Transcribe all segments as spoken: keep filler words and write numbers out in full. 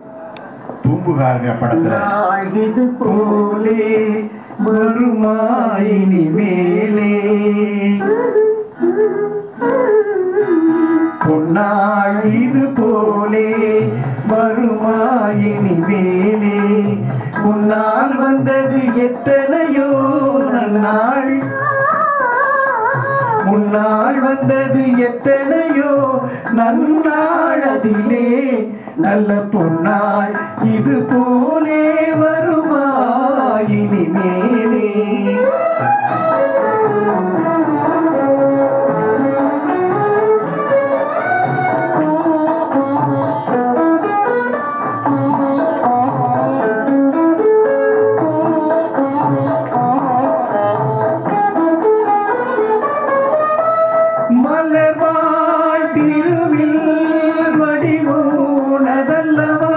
பூம்புகார் படத்துல இது போலே வருமாயினி மேலே பொன்னாள் இது போலே வருமாயினி மேலே உன்னால் வந்தது எத்தனையோ நன்னாள் முன்னால் வந்தது எத்தனையோ நன்னாள் அதிலே நல்ல பொன்னாள் இது போலே வருமாயினி மேலே மலர்வாழ் திருவில் வடிவோனதல்லவா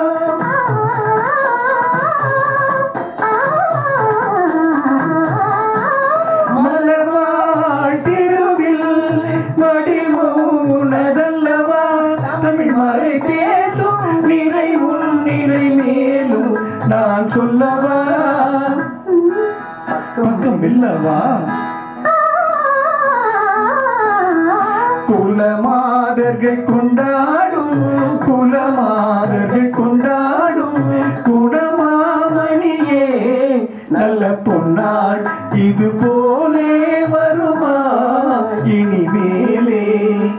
மலர்வாழ் திருவில் வடிவோனதல்லவா தமிழ் மறை பேசும் நிறை உன் நிறை மேலும் நான் சொல்லவா பக்கம் இல்லவா குலமாதர்கள் கொண்டாடும் குலமாதர்கள் கொண்டாடும் குணமாமணியே நல்ல பொன்னாள் இது போலே வருமா இனிமேலே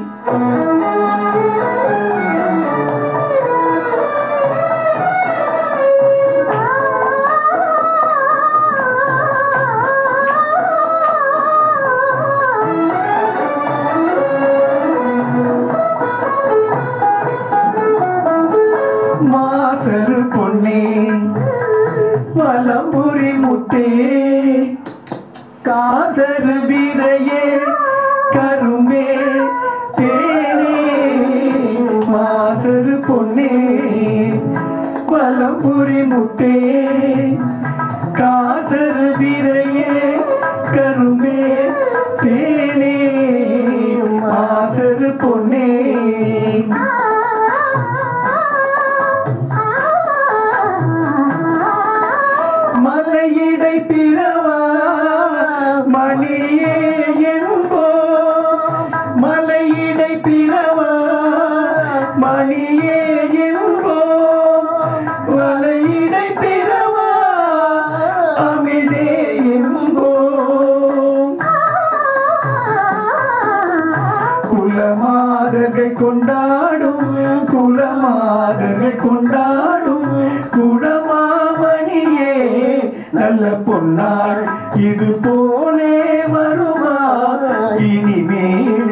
மாசரு பொன்னே வலம்புரி முத்தே காசரு வீரையே கருமே தேனே மாசரு பொன்னே வலம்புரி முத்தே காசரு வீரையே கருமே தேனே மாசரு பொன்னே மலையிடை பிறவா மணியே என்போ மலையிடை பிறவா மணியே என்போ மலையிடை பிறவா அமிழ்தே என்போ குலமாதர்கள் கொண்டாடும் குலமாதர்கள் கொண்டாடும் குணமாமணியே நல்ல பொன்னாள் இது போலே வருமா இனிமே